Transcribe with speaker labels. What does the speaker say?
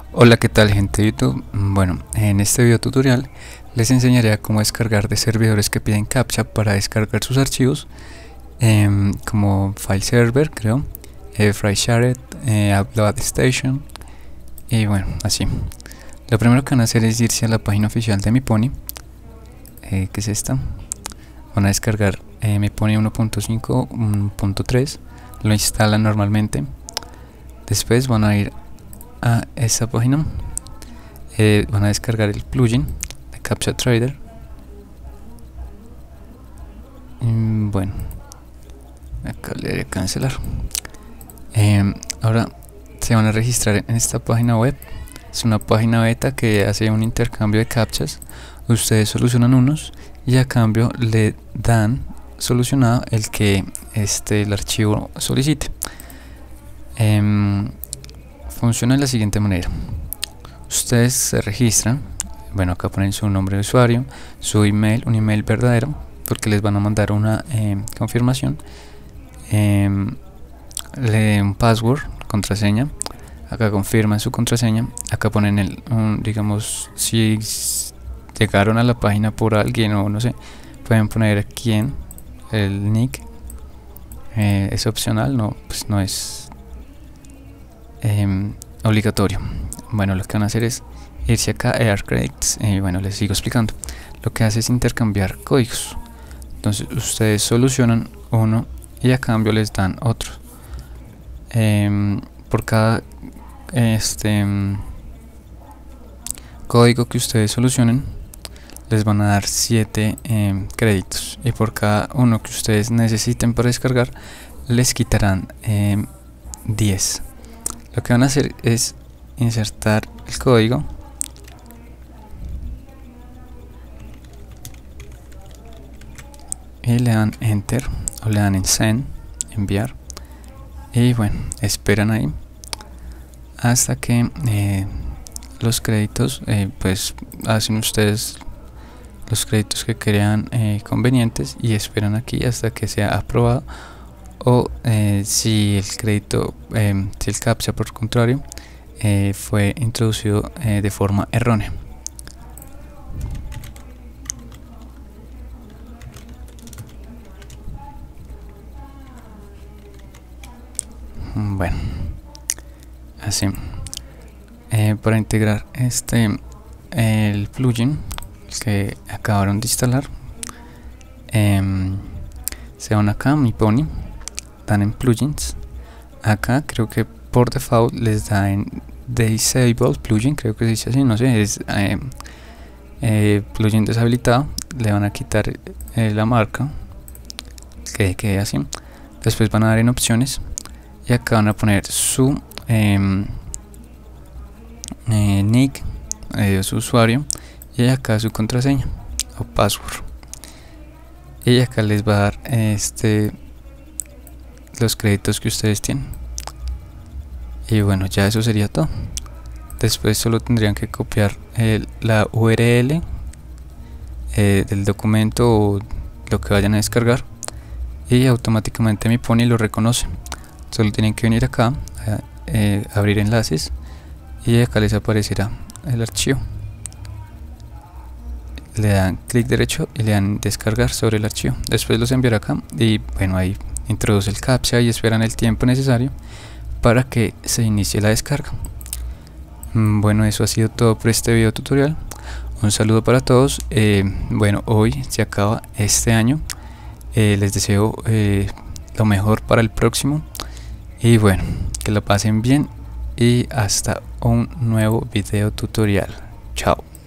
Speaker 1: Hola, ¿qué tal, gente de YouTube? Bueno, en este video tutorial les enseñaré a cómo descargar de servidores que piden captcha para descargar sus archivos, como File Server, creo, FreeShare, Upload Station y bueno, así. Lo primero que van a hacer es irse a la página oficial de MiPony, que es esta. Van a descargar MiPony 1.5, 1.3, lo instalan normalmente. Después van a ir a esta página, van a descargar el plugin de Captcha Trader. Bueno, acá le daré a cancelar. Ahora se van a registrar en esta página web. Es una página beta que hace un intercambio de captchas. Ustedes solucionan unos y a cambio le dan solucionado el que el archivo solicite. Funciona de la siguiente manera: ustedes se registran, bueno, acá ponen su nombre de usuario, su email, un email verdadero, porque les van a mandar una confirmación, un password, contraseña. Acá confirman su contraseña, acá ponen digamos, si llegaron a la página por alguien o no sé, pueden poner quién, el nick. Es opcional, pues no es obligatorio. Bueno, lo que van a hacer es irse acá a Air Credits, bueno, les sigo explicando. Lo que hace es intercambiar códigos. Entonces ustedes solucionan uno y a cambio les dan otro. Por cada código que ustedes solucionen les van a dar 7 créditos, y por cada uno que ustedes necesiten para descargar les quitarán 10. Lo que van a hacer es insertar el código y le dan enter o le dan en send, enviar, y bueno, esperan ahí hasta que los créditos, pues hacen ustedes los créditos que crean convenientes y esperan aquí hasta que sea aprobado, o si el crédito, si el captcha por contrario fue introducido de forma errónea. Bueno, así. Para integrar el plugin que acabaron de instalar, se van acá a MiPony, dan en plugins. Acá creo que por default les da en disable plugin, creo que se dice así, no sé, es plugin deshabilitado. Le van a quitar la marca, que quede así. Después van a dar en opciones y acá van a poner su nick, su usuario, y acá su contraseña o password, y acá les va a dar los créditos que ustedes tienen. Y bueno, ya eso sería todo. Después solo tendrían que copiar la URL del documento o lo que vayan a descargar, y automáticamente MiPony lo reconoce. Solo tienen que venir acá a abrir enlaces y acá les aparecerá el archivo. Le dan clic derecho y le dan descargar sobre el archivo. Después los enviará acá y bueno, ahí introduce el captcha y esperan el tiempo necesario para que se inicie la descarga. Bueno, eso ha sido todo por este video tutorial. Un saludo para todos. Bueno, hoy se acaba este año. Les deseo lo mejor para el próximo, y bueno, que lo pasen bien y hasta un nuevo video tutorial. Chao.